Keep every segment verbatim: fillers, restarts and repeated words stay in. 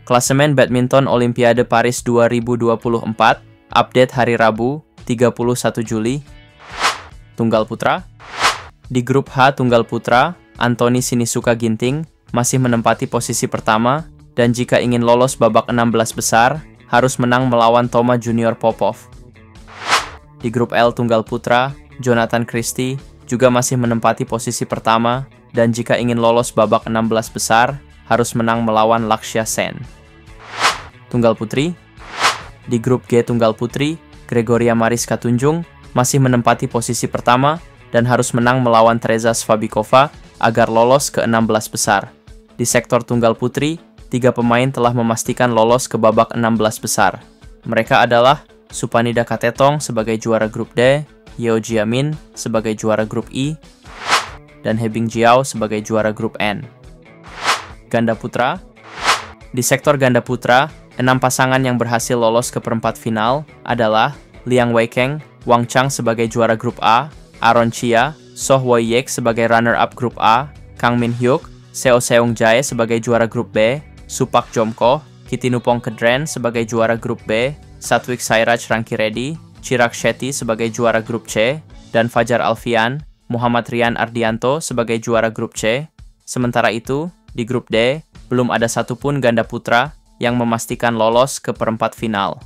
Klasemen badminton Olimpiade Paris dua ribu dua puluh empat, update hari Rabu, tiga puluh satu Juli. Tunggal putra. Di grup H Tunggal putra, Anthony Sinisuka Ginting masih menempati posisi pertama, dan jika ingin lolos babak enam belas besar, harus menang melawan Toma Junior Popov. Di grup L Tunggal putra, Jonathan Christie juga masih menempati posisi pertama, dan jika ingin lolos babak enam belas besar, harus menang melawan Lakshya Sen. Tunggal putri. Di grup G Tunggal putri, Gregoria Mariska Tunjung masih menempati posisi pertama dan harus menang melawan Teresa Svabikova agar lolos ke enam belas besar. Di sektor tunggal putri, tiga pemain telah memastikan lolos ke babak enam belas besar. Mereka adalah Supanida Katetong sebagai juara grup D, Yeo Jiamin sebagai juara grup I, dan Hebing Jiao sebagai juara grup N. Ganda putra. Di sektor ganda putra, enam pasangan yang berhasil lolos ke perempat final adalah Liang Weikeng, Wang Chang sebagai juara grup A, Aaron Chia, Soh Woi-yek sebagai runner-up grup A, Kang Min-hyuk, Seo Seung-jae sebagai juara grup B, Supak Jomko, Kitinupong Kedren sebagai juara grup B, Satwik Sairaj Rankireddy, Chirag Shetty sebagai juara grup C, dan Fajar Alfian, Muhammad Rian Ardianto sebagai juara grup C. Sementara itu, di grup D, belum ada satupun ganda putra yang memastikan lolos ke perempat final.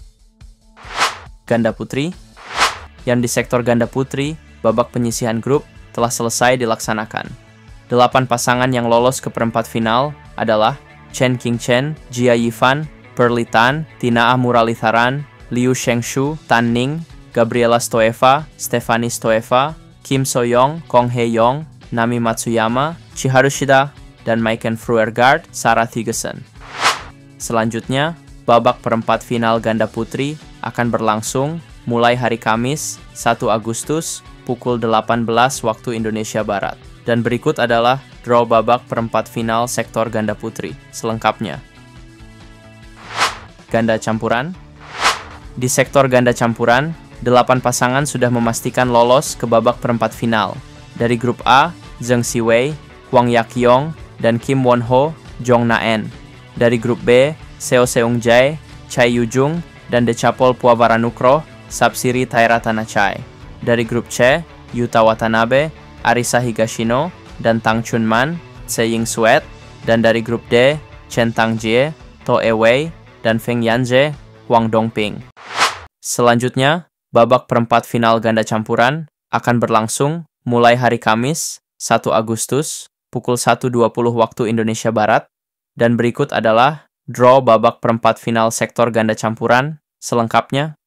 Ganda putri. Yang di sektor ganda putri, babak penyisihan grup telah selesai dilaksanakan. Delapan pasangan yang lolos ke perempat final adalah Chen Qingchen, Jia Yifan, Perli Tan, Tina Muralitharan, Liu Shengshu, Tan Ning, Gabriela Stoeva, Stephanie Stoeva, Kim So-young, Kong Hae-yong, Nami Matsuyama, Chiharu Shida, dan Maiken Fruergaard, Sarah Thygesen. Selanjutnya, babak perempat final ganda putri akan berlangsung mulai hari Kamis, satu Agustus, pukul delapan belas waktu Indonesia Barat. Dan berikut adalah draw babak perempat final sektor ganda putri selengkapnya. Ganda campuran. Di sektor ganda campuran, delapan pasangan sudah memastikan lolos ke babak perempat final. Dari grup A, Zheng Siwei, Hwang Yak-yong, dan Kim Won-ho, Jong Na-en. Dari grup B, Seo Seung-jae, Chai Yu-jung, dan Decapol Puavaranukroh, Sapsiri Tairatanachai. Dari grup C, Yuta Watanabe, Arisa Higashino, dan Tang Chunman, Tse Ying Suet. Dan dari grup D, Chen Tangjie, To E-wei, dan Feng Yanzhe, Huang Dongping. Selanjutnya, babak perempat final ganda campuran akan berlangsung mulai hari Kamis, satu Agustus, pukul satu dua puluh waktu Indonesia Barat, dan berikut adalah draw babak perempat final sektor ganda campuran selengkapnya.